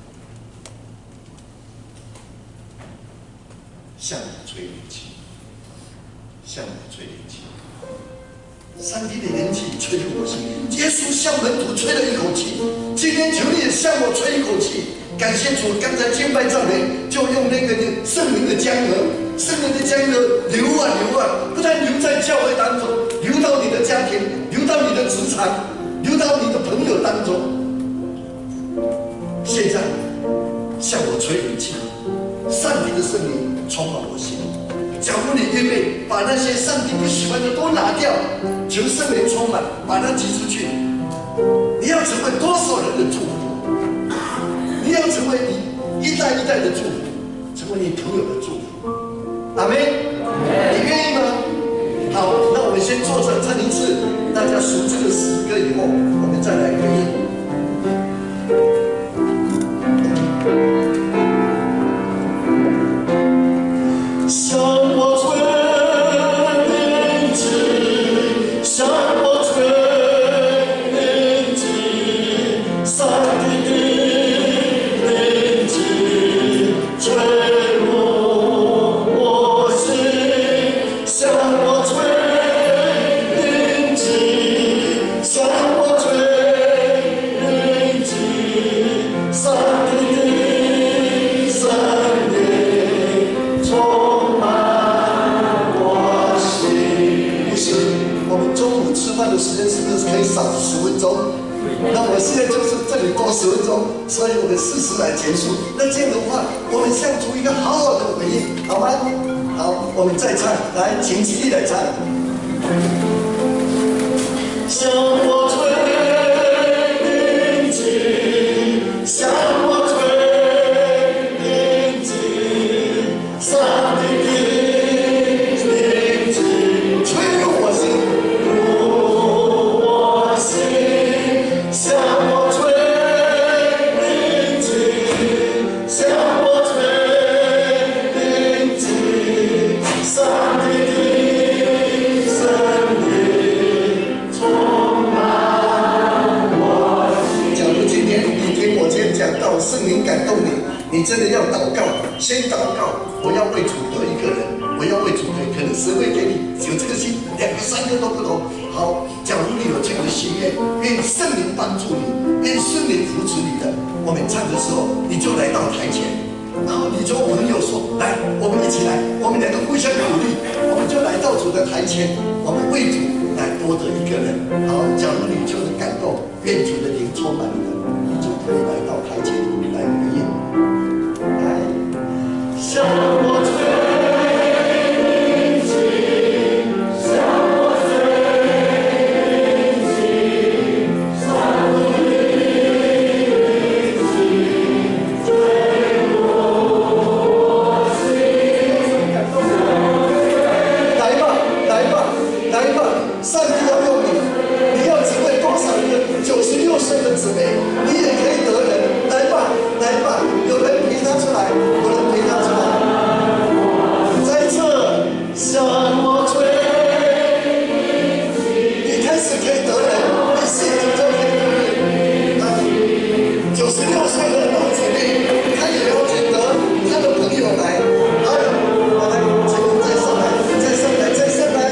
向我吹灵气，向我吹灵气。上帝的灵气吹入我心，耶稣向门徒吹了一口气。今天求你也向我吹一口气。感谢主，刚才敬拜赞美就用那个圣灵的江河，圣灵的江河流啊流啊，不但流在教会当中，流到你的家庭，流到你的职场，流到你的朋友当中。现在向我吹灵气，上帝的圣灵充满我心。假如你预备把那些上帝不喜欢的都拿掉，求圣灵充满，把它挤出去。你要成为多少人的祝福？你要成为你一代一代的祝福，成为你朋友的祝福。阿们，你愿意吗？好，那我们先坐着唱一次，大家熟这个诗歌以后，我们再来回应。向我吹灵气，向我吹灵气，上帝的灵气。 现在就是这里多10分钟，所以我们适时来结束。那这样的话，我们向主一个好好的回应，好吗？好，我们再唱，来，请起立来唱。向我吹宁静，向我吹宁静，上帝的宁静，吹入我心，入我心，向我吹宁静，向我吹宁静，上帝的圣灵充满我心。假如今天你听我今天讲到圣灵感动你，你真的要祷告，先祷告，我要为主得一个人，我要为主得，可能神会给你有这个心，2个3个都不同。好，假如你有这样的心愿，愿圣灵帮助你，愿圣灵扶持你的，我们唱的时候，你就来到台前，然后你就朋友说，来，我们一起来，我们2个互相鼓励，我们就来到主的台前，我们为主来多得一个人。好，假如你就是感动，愿主的灵充满你的，你就可以来到台前来回应。来，向我吹宁静，向我吹宁静，上帝的宁静，吹入我心。来吧，来吧，来吧！上帝要用你，你要只为多少一个96岁的姊妹，你也可以得人。来吧，来吧，有人陪他出来，有人陪他出来。在这向我吹，你开始可以得人，你信主就可以得人。96岁的老姐妹，她也要去得她的朋友来。好，来，请你再上来，再上来，再上来。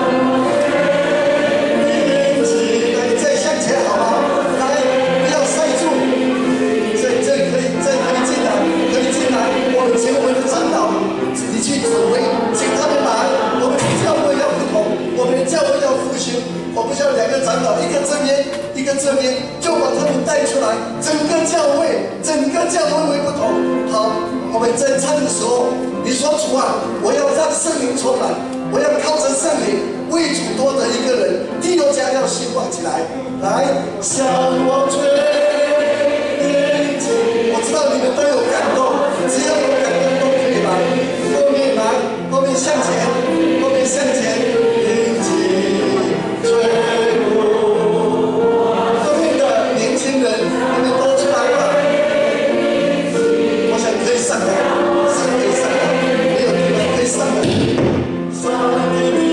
来，再向前好吗？来，不要塞住。这可以进来，可以进来。我们请我们的长老，你去指挥，请他们来。我们的教会要不同，我们的教会要复兴。我不像2个长老，一个这边，一个这边，就把他们带出来。整个教会为不同。好，我们在唱的时候，你说主啊，我要让圣灵充满，我要靠着圣灵为主多得一个人，第6家要兴旺起来。来，向我吹宁静。我知道你们都有感动，只要有感动都可以来。后面来，后面向前，后面向前，宁静吹入。后面的年轻人，你们都出来吧。我想可以上来，可以上来，没有地方可以上来。上帝的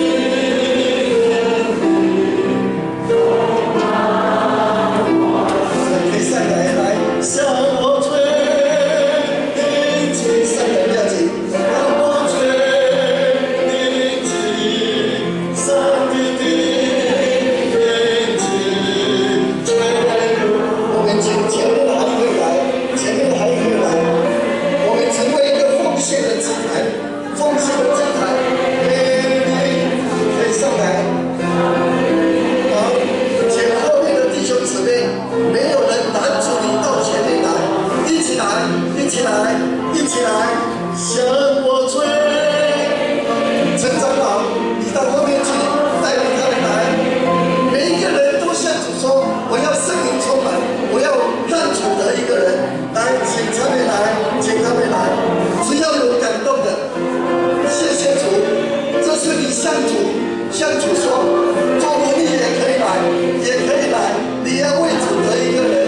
可以上来，来向我吹宁静，上来不要紧，向我吹宁静，上帝的宁静吹入。我们前面的还可以来，前面的还可以来。我们成为一个奉献的祭坛，奉献的祭坛，可以上来。好，前后面的弟兄姊妹，没有人拦住你到前面来，一起来，一起来，一起来，向我吹。陈长老，你到后面去带领他们来，每一个人都向主说，我要圣灵充满，我要让主得一个人。来，请他们来，请他们来，只要有感动的，谢谢主，这是你向主说，做奴隶也可以来，也可以来，你要为主得一个人。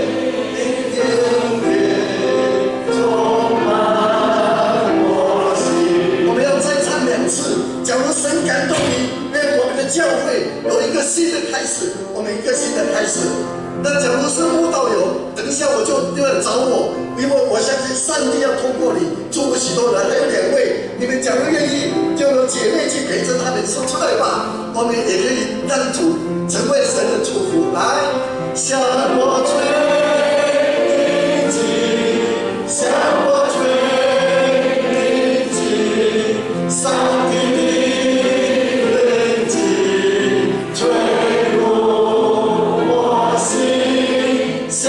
充满我心。我们要再唱2次。假如神感动你，愿我们的教会有一个新的开始，我们一个新的开始。那假如是慕道友，等一下我就要找我，因为我相信上帝要通过你祝福许多人。还有2位，你们假如愿意，就有姐妹去陪着他们说出来吧。我们也可以让主成为神的祝福。来，向我吹宁静，向我吹宁静，上帝的宁静吹入我心。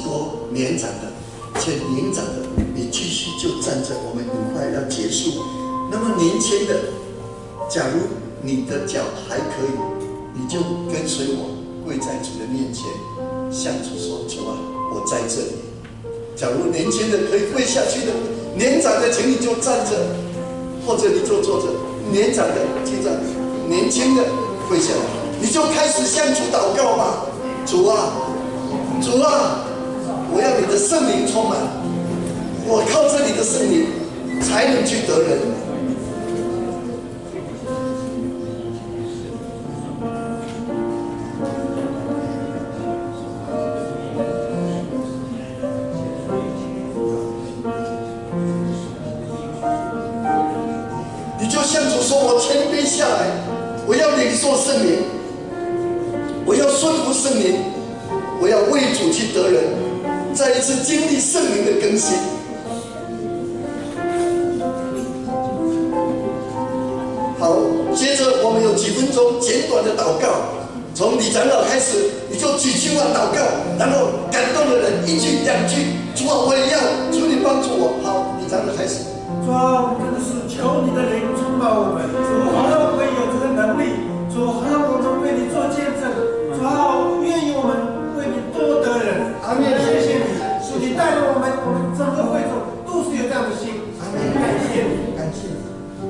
多年长的，且年长的，你继续就站着，我们很快要结束。那么年轻的，假如你的脚还可以，你就跟随我，跪在主的面前，向主说：主啊，我在这里。假如年轻的可以跪下去的，年长的请你就站着，或者你就坐着。年长的接着，年轻的跪下来，你就开始向主祷告吧。主啊，主啊，我要你的圣灵充满，我靠着你的圣灵才能去得人。你就向主说：我谦卑下来，我要领受圣灵，我要顺服圣灵，我要为主去得人，再一次经历圣灵的更新。好，接着我们有几分钟简短的祷告，从李长老开始，你就几句话祷告，然后感动的人一句两句，主啊，我也要，求你帮助我。好，李长老开始。 主啊，我们真的是求你的灵充满我们，主好让我们有这个能力，主好让我们为你做见证，主好愿意我们为你多得人。阿门！谢谢你，主你带领我们整个会众都是有这样的心。阿门！感谢你，感谢你。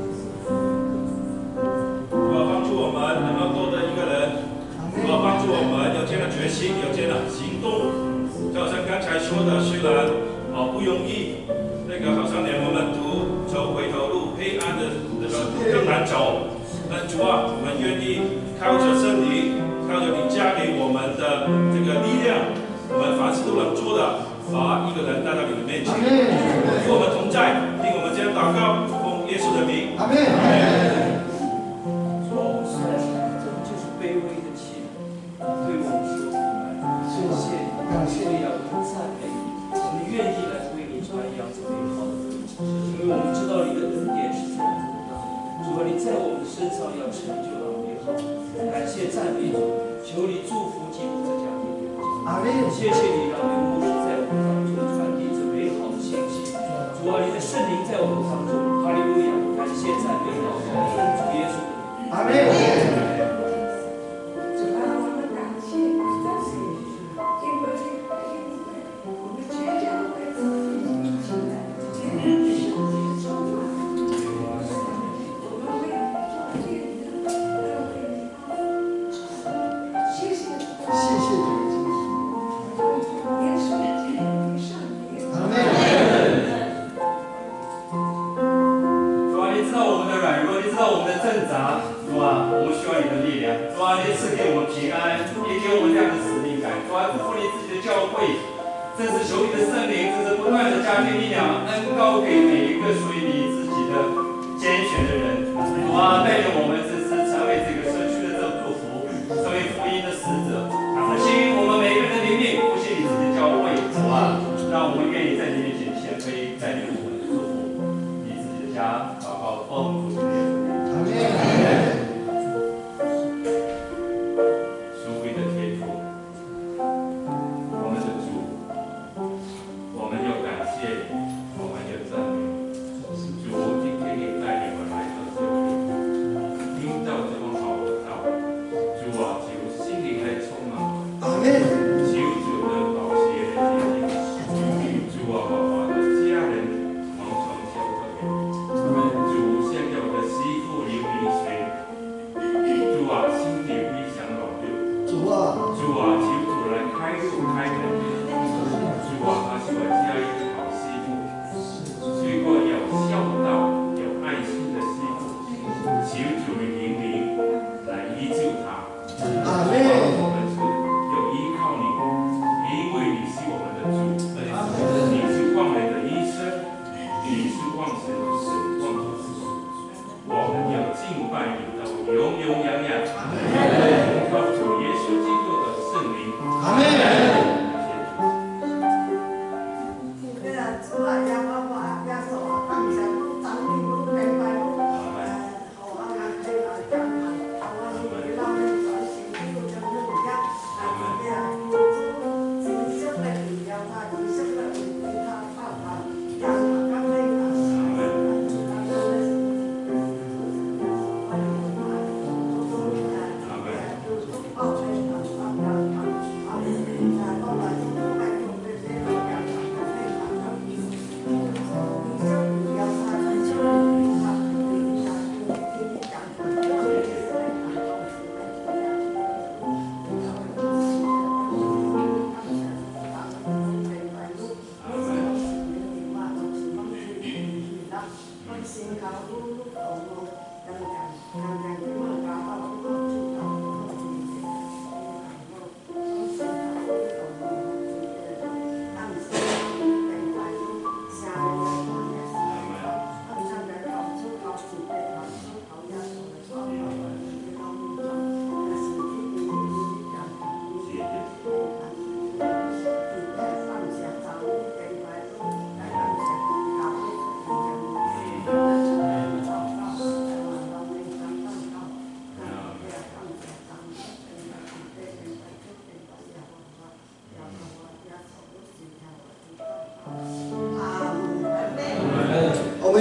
主啊，帮助我们能够多得一个人，主啊，帮助我们有这样的决心，有这样的行动。就好像刚才说的，虽然不容易。那个好像连我们都走回头路，黑暗的那个路更难走。但主啊，我们愿意靠着圣灵，靠着你加给我们的这个力量，我们凡事都能做的，把一个人带到你的面前，与我们同在。听我们这样祷告，奉耶稣的名。阿门。 主啊，我们实在是就是卑微的器皿，对我们说出来，谢谢你，感谢你，我们赞美你，我们愿意来为你传扬这美好的福音，因为我们知道你的恩典是这么大，主啊，你在我们身上要成就到美好，感谢赞美主，求你祝福基督这家庭。阿门。谢谢你让牧师在我们当中传递这美好的信息，主啊，你的圣灵在我们当中，哈利路亚，感谢赞美祷告，奉主耶稣的名。阿门。 主，今天你带领我来到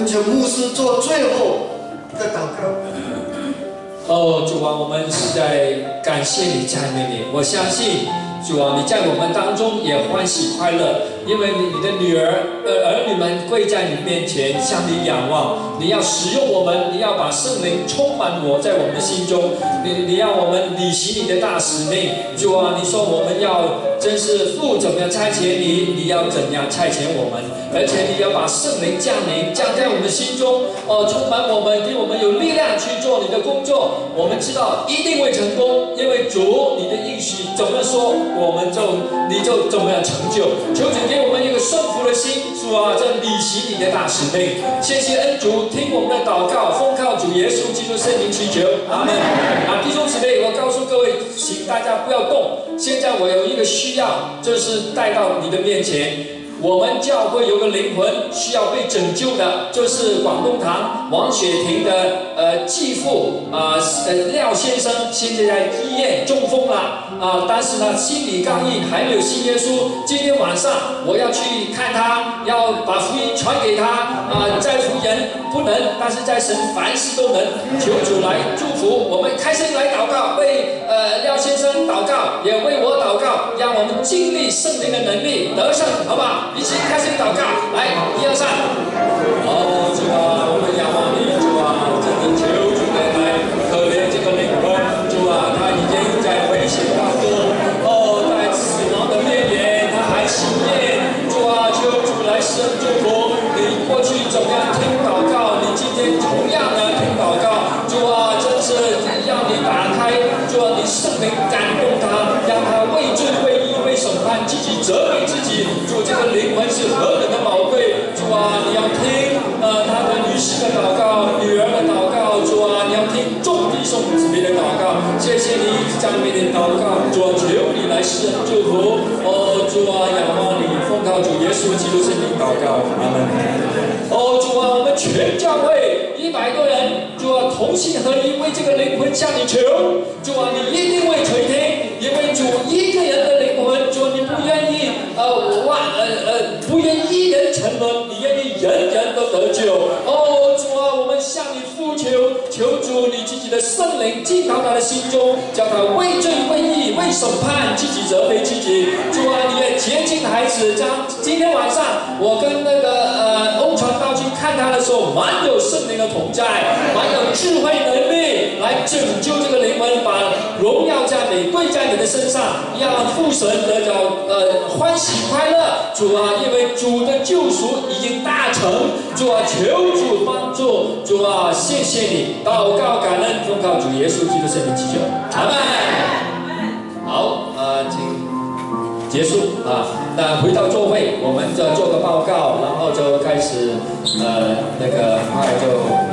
恳求牧师做最后的祷告。 哦，主啊，我们实在感谢你，赞美你。我相信主啊，你在我们当中也欢喜快乐，因为你的女儿女们跪在你面前，向你仰望。你要使用我们，你要把圣灵充满我在我们的心中。你要我们履行你的大使命。主啊，你说我们要真是父怎么样差遣你，你要怎样差遣我们，而且你要把圣灵降在我们心中，充满我们，给我们有力量去做你的工作。我们知道一定会成功，因为主你的应许怎么说，你就怎么样成就。求主给我们一个顺服的心，主啊，这履行你的大使命。谢谢恩主，听我们的祷告，奉靠主耶稣基督圣名祈求，阿门。弟兄姊妹，我告诉各位，请大家不要动。现在我有一个需要，就是带到你的面前。我们教会有个灵魂需要被拯救的，就是广东堂王雪婷的继父廖先生，现在在医院中风了但是呢心理刚硬，还没有信耶稣。今天晚上我要去看他，要把福音传给他在福人不能，但是在神凡事都能。求主来祝福我们，开声来祷告，为廖先生祷告，也为我祷告，让我们经历圣灵的能力得胜，好不好？一起开声祷告，来，1、2、3。主啊，我们仰望你，主啊，真的求主来可怜这个灵魂，主啊，他已经在危险当中，在死亡的边缘，他还信念，主啊，求主来施恩祝福。你过去怎么样听祷告，你今天同样的听祷告，主啊，真是让你打开，主啊，你圣灵感动他，让他畏罪畏义为审判自己，责备自己。主，这个灵魂是何等的宝贵！主啊，你要听他的女婿的祷告，女儿的祷告。主啊，你要听众弟兄姊妹的祷告。谢谢你赞美你祷告，主啊，求你来施恩祝福。主啊，仰望你，奉靠主耶稣基督圣名祷告，阿门。主啊，我们全教会100多人，主啊，同心合一为这个灵魂向你求。主啊，你一定会垂听，因为主一个人的灵魂，主你不愿意不愿意一人沉沦，你愿意人人都得救。主啊，我们向你呼求，求主你自己的圣灵进到他的心中，叫他畏罪畏义为审判自己，责备自己。主啊，你也洁净孩子。今天晚上我跟那个欧传道去看他的时候，满有圣灵的同在，满有智慧能力来拯救这个灵魂，把荣耀赞美归在你的身上，让父神得着欢喜快乐。主啊，因为主的救赎已经大成。主啊，求主帮助。主啊，谢谢你，祷告感恩，奉靠主耶稣基督圣名祈求，阿门。好，请结束那回到座位，我们就做个报告，然后就开始快就。